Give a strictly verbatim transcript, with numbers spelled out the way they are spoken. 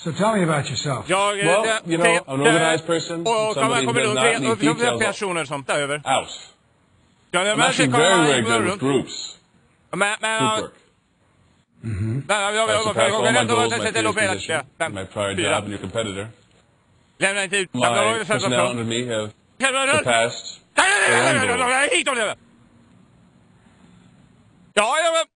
So tell me about yourself. Jag, Well, det- you know, det- I'm an organized person. Och Somebody kommer who då does tre, not need och tre details personer som tar över. out. Ja, I'm men actually kommer very, man- very good with groups. Men, men, Group work. Mm-hmm. men, jag, jag, I jag, surpassed all my jag, goals, jag, my jag, previous jag, position, fem, my prior fyra. job, and your competitor. Lämna inte ut. My personnel under me have surpassed their own goals. Ja, ja,